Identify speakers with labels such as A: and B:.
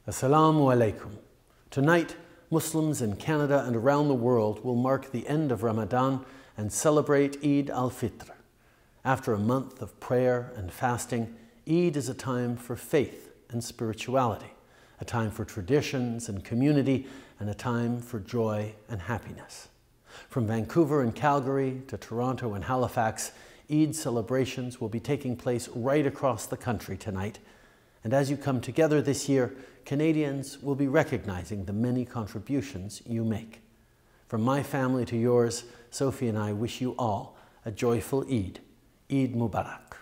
A: Assalamu alaikum. Tonight, Muslims in Canada and around the world will mark the end of Ramadan and celebrate Eid al-Fitr. After a month of prayer and fasting, Eid is a time for faith and spirituality, a time for traditions and community, and a time for joy and happiness. From Vancouver and Calgary to Toronto and Halifax, Eid celebrations will be taking place right across the country tonight. And as you come together this year, Canadians will be recognizing the many contributions you make. From my family to yours, Sophie and I wish you all a joyful Eid. Eid Mubarak.